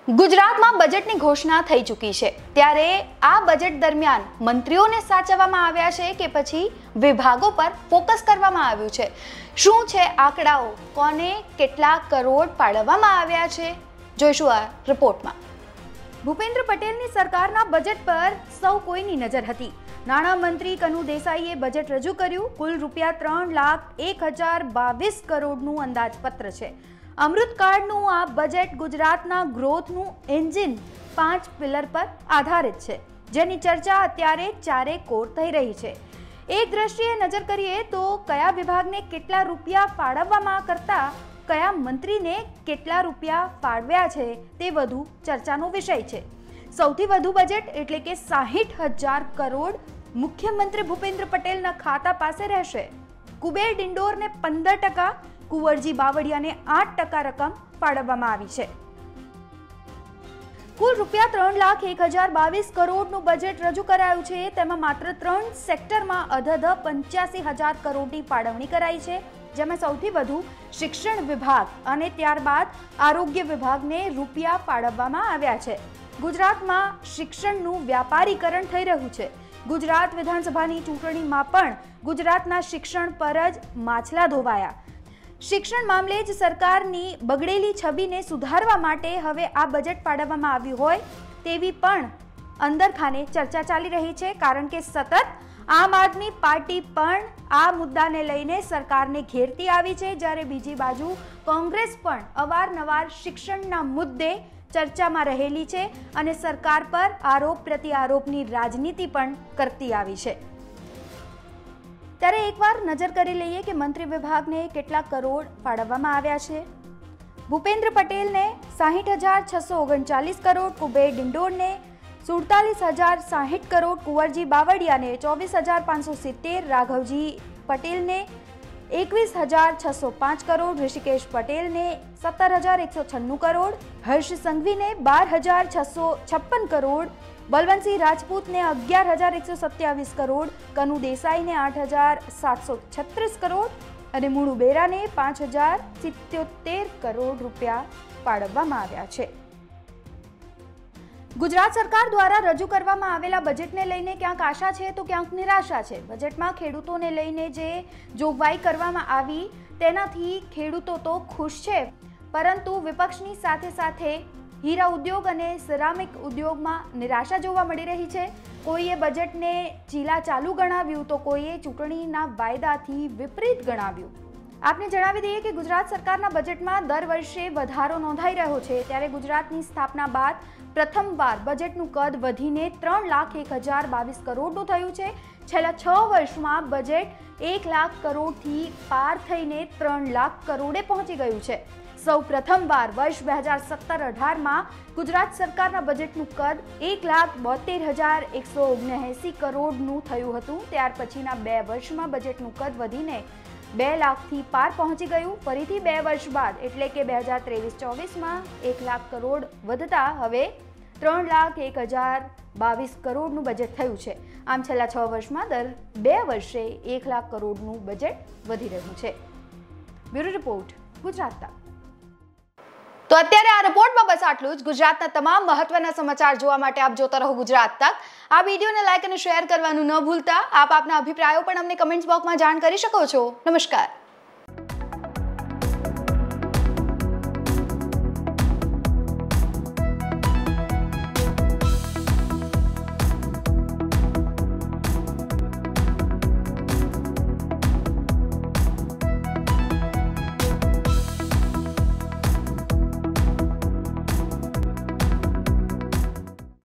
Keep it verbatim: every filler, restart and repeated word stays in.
ગુજરાતમાં બજેટની ઘોષણા થઈ ચૂકી છે, ત્યારે આ બજેટ દરમિયાન મંત્રીઓને સાચવવામાં આવ્યા છે કે પછી વિભાગો પર ફોકસ કરવામાં આવ્યું છે? શું છે આંકડાઓ? કોને કેટલા કરોડ ફાળવવામાં આવ્યા છે? જોઈશું આ રિપોર્ટમાં. ભૂપેન્દ્ર પટેલની સરકારના બજેટ પર સૌ કોઈની નજર હતી. નાણામંત્રી કનુ દેસાઈએ બજેટ રજૂ કર્યું. કુલ રૂપિયા ત્રણ લાખ એક હજાર બાવીસ કરોડનું અંદાજપત્ર છે. અમૃતકાળનું આ બજેટ ગુજરાતના ગ્રોથનું એન્જિન પાંચ પિલર પર આધારિત છે, જેની ચર્ચા અત્યારે ચારે કોર થઈ રહી છે. એક દ્રષ્ટિએ નજર કરીએ તો કયા વિભાગને કેટલા રૂપિયા ફાળવવામાં કરતા કયા મંત્રીને કેટલા રૂપિયા ફાળવ્યા છે તે વધુ ચર્ચાનો વિષય છે. સૌથી વધુ બજેટ એટલે કે સાહીઠ હજાર કરોડ મુખ્યમંત્રી ભૂપેન્દ્ર પટેલના ખાતા પાસે રહેશે. કુબેર ડિંડોરને પંદર ટકા, કુંવરજી બાવળિયાને આઠ ટકા રકમ ફાળવવામાં આવી છે. કુલ રૂપિયા ત્રણ લાખ એક હજાર બાવીસ કરોડનું બજેટ રજૂ કરાયું છે. તેમાં માત્ર ત્રણ સેક્ટરમાં અધધ પંચ્યાસી હજાર કરોડની ફાળવણી કરાઈ છે, જેમાં સૌથી વધુ શિક્ષણ વિભાગ અને ત્યારબાદ આરોગ્ય વિભાગને રૂપિયા ફાળવવામાં આવ્યા છે. ગુજરાતમાં શિક્ષણનું વ્યાપારીકરણ થઈ રહ્યું છે. ગુજરાત વિધાનસભાની ચૂંટણીમાં પણ ગુજરાતના શિક્ષણ પર જ માછલા ધોવાયા. શિક્ષણ મામલે જ સરકારની બગડેલી છબીને સુધારવા માટે હવે આ બજેટ ફાળવવામાં આવ્યું હોય તેવી પણ અંદરખાને ચર્ચા ચાલી રહી છે, કારણ કે સતત આમ આદમી પાર્ટી પણ આ મુદ્દાને લઈને સરકારને ઘેરતી આવી છે, જ્યારે બીજી બાજુ કોંગ્રેસ પણ અવારનવાર શિક્ષણના મુદ્દે ચર્ચામાં રહેલી છે અને સરકાર પર આરોપ પ્રત્યારોપની રાજનીતિ પણ કરતી આવી છે. ત્યારે એકવાર નજર કરી લઈએ કે મંત્રી વિભાગને કેટલા કરોડ ફાળવવામાં આવ્યા છે. ભૂપેન્દ્ર પટેલને સાહીઠ હજાર છસો ઓગણચાલીસ કરોડ, કુબેર ડિંડોરને સુડતાલીસ હજાર સાહીઠ કરોડ, કુંવરજી બાવળિયાને ચોવીસ હજાર પાંચસો સિત્તેર, રાઘવજી પટેલને એકવીસ હજાર છસો પાંચ કરોડ, ઋષિકેશ પટેલને સત્તર હજાર એકસો છન્નું કરોડ, હર્ષ સંઘવીને બાર હજાર છસો છપ્પન કરોડ, બલવંતસિંહ રાજપૂતને અગિયાર હજાર એકસો સત્યાવીસ કરોડ, કનુ દેસાઈને આઠ હજાર સાતસો છત્રીસ કરોડ અને મુળુ બેરાને પાંચ હજાર સિત્યોતેર કરોડ રૂપિયા ફાળવવામાં આવ્યા છે. ગુજરાત સરકાર દ્વારા રજૂ કરવામાં આવેલા બજેટને લઈને ક્યાંક આશા છે તો ક્યાંક નિરાશા છે. બજેટમાં ખેડૂતોને લઈને જે જોગવાઈ કરવામાં આવી તેનાથી ખેડૂતો તો ખુશ છે, પરંતુ વિપક્ષની સાથે સાથે હીરા ઉદ્યોગ અને સિરામિક ઉદ્યોગમાં નિરાશા જોવા મળી રહી છે. કોઈએ બજેટને ચીલા ચાલુ ગણાવ્યું તો કોઈએ ચૂંટણીના વાયદાથી વિપરીત ગણાવ્યું. આપને જણાવી દઈએ કે ગુજરાત સરકારના બજેટમાં દર વર્ષે વધારો નોંધાઈ રહ્યો છે, ત્યારે ગુજરાતની સ્થાપના બાદ પ્રથમવાર બજેટનું કદ વધીને ત્રણ લાખ એક હજાર બાવીસ કરોડનું થયું છે. છેલ્લા છ વર્ષમાં બજેટ એક લાખ કરોડથી પાર થઈને ત્રણ લાખ કરોડે પહોંચી ગયું છે. સૌ પ્રથમવાર વર્ષ બે હજાર સત્તર અઢારમાં ગુજરાત સરકારના બજેટનું કદ એક લાખ બોતેર હજાર એકસો ઓગણએંસી કરોડનું થયું હતું. ત્યાર પછીના બે વર્ષમાં બજેટનું કદ વધીને બે લાખથી પાર પહોંચી ગયું. ફરીથી બે વર્ષ બાદ એટલે કે બે હજાર ત્રેવીસ ચોવીસમાં એક લાખ કરોડ વધતા હવે ત્રણ લાખ એક હજાર બાવીસ કરોડનું બજેટ થયું છે. આમ છેલ્લા છ વર્ષમાં દર બે વર્ષે એક લાખ કરોડનું બજેટ વધી રહ્યું છે. બ્યુરો રિપોર્ટ, ગુજરાત તક. તો અત્યારે આ રિપોર્ટમાં બસ આટલું જ. ગુજરાતના તમામ મહત્વના સમાચાર જોવા માટે આપ જોતા રહો ગુજરાત તક. આ વિડીયોને લાઈક અને શેર કરવાનું ન ભૂલતા. આપ આપના અભિપ્રાયો પણ અમને કમેન્ટ બોક્સમાં જાણ કરી શકો છો. નમસ્કાર.